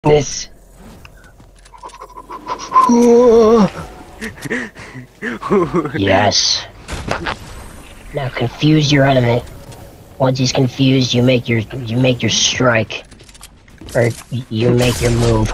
This. Yes. Now confuse your enemy. Once he's confused, you make your strike, or you make your move.